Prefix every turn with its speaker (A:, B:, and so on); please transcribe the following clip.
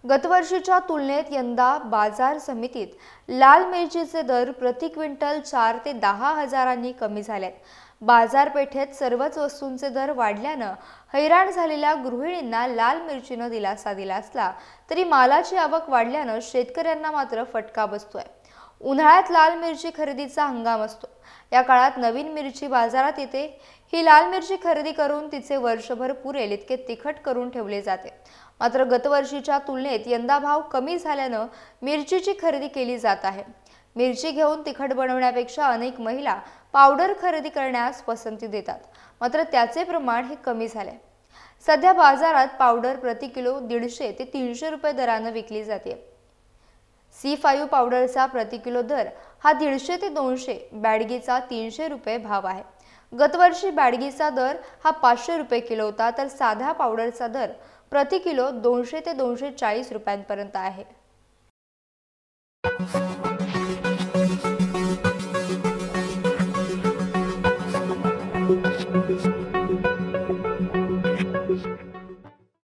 A: गतवर्षीच्या तुलनेत यंदा बाजार समितीत लाल मिरचीचे दर प्रति क्विंटल 4 ते 10 हजारांनी कमी झालेत। बाजारपेठेत सर्वच वस्तूंचे दर वाढल्यानं हैराण झालेल्या गृहिणींना लाल मिरचीनं दिलासा दिला असला तरी मालाची आवक वाढल्यानं शेतकऱ्यांना मात्र फटका बसतोय। उन्हाळ्यात लाल मिरची खरेदीचा हंगाम असतो। या काळात नवीन मिरची बाजारात येते। ही लाल मिरची खरेदी करून तिचे वर्षभर पुरेल इतके तिखट करून ठेवले जाते। मात्र गतवर्षीच्या तुलनेत यंदा भाव कमी झाल्यानं मिरचीची खरेदी केली जात आहे। मिरची घेऊन तिखट बनवण्यापेक्षा अनेक महिला पावडर खरेदी करण्यास पसंती देतात। मात्र त्याचे प्रमाण हे कमी झाले। सध्या बाजारात पावडर प्रति किलो 150 ते 300 रुपये दराने विकली जाते। C5 पावडरचा प्रति किलो दर हा 150 ते 200, बॅडगीचा 300 रुपये भाव आहे। गतवर्षी बॅडगीचा दर हा 500 रुपये किलो होता, तर साध्या पावडरचा दर प्रति किलो 200 ते 240 रुपयांपर्यंत आहे।